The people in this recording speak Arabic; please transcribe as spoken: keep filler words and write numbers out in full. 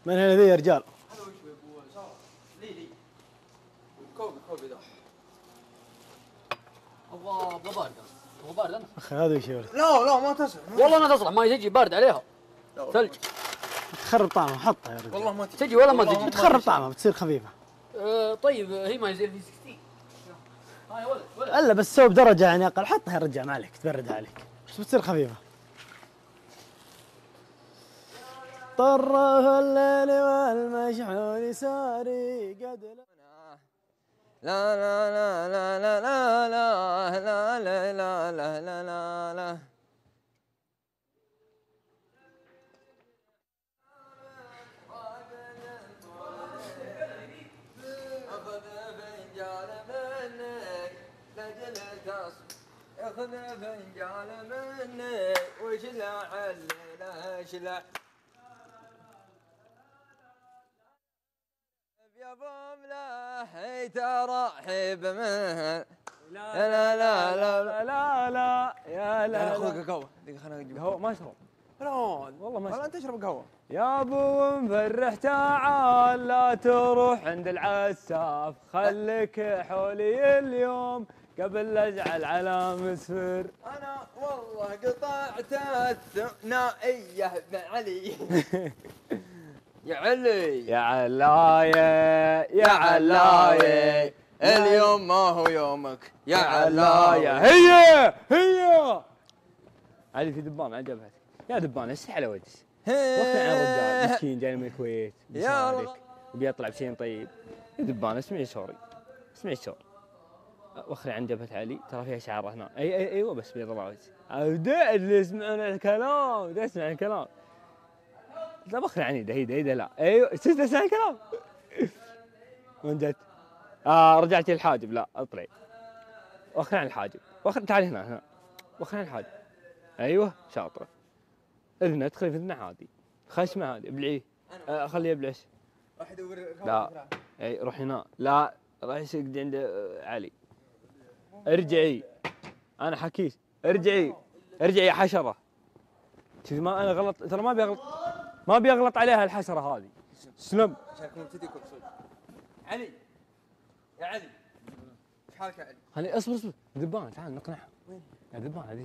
من هنا ذي يا رجال؟ هذا وش ابو ساره؟ لي لي كوبي كوبي ذا ابغى ابغى بارد ابغى بارد انا اخي هذا وش يا ولد؟ لا لا ما تصلح والله ما تصلح ما تجي بارد عليها ثلج تخرب طعمها حطها يا رجال والله ما تجي ولا ما تجي تخرب طعمها بتصير خفيفه. أه طيب هي ما يصير في ستين ها يا ولد ولد الا بس سوي بدرجه يعني اقل حطها يا رجال ما عليك تبردها عليك بس بتصير خفيفه. طره الليل والمشحون ساري قد لا لا لا لا لا لا لا لا لا لا لا لا لا لا أخذ فنجان منك لجل تصبح أخذ فنجان منك وشلع الليلة شلع يا بومله ترحب منه لا لا لا لا لا لا يا لا خذ قهوة خلينا نجيب قهوة ما اشرب لا والله ما اشرب انت اشرب قهوة يا ابو مفرح تعال لا تروح عند العساف خليك حولي اليوم قبل لا ازعل على مسفر انا والله قطعت الثنائية بعلي يا علي يا علاية يا علاية اليوم ما هو يومك يا علاية هي هي علي في دبان على جبهتك يا دبان ايش على وجهك وقت عن رجال مسكين جاي من الكويت بيساعدك وبيطلع بشيء طيب يا دبان اسمعي شوري اسمعي شوري وخري عن جبهة علي ترى فيها شعار هنا اي اي ايوه بس بيض الله وجهك ابدا اللي يسمعون الكلام ده يسمع الكلام لا بخري عنيده هيدا هيدا لا ايوه تسمع الكلام وين جت؟ اه رجعتي الحاجب لا اطلعي وخري عن الحاجب وخري تعالي هنا هنا وخري عن الحاجب ايوه شاطره اذنه ادخلي في اذنه عادي خشمه عادي ابلعيه آه خليه يبلعش راح يدور لا اي روح هنا لا راح يسقط عند علي ارجعي انا حكيت ارجعي ارجعي يا حشره شوفي ما انا غلط ترى ما بيغلط ما بيغلط عليها الحشره هذه سلم شكلكم مبتديكم صدق علي يا علي ايش حالك يا علي؟ خلي اصبر اصبر ذبان تعال نقنعها وين؟ يا ذبان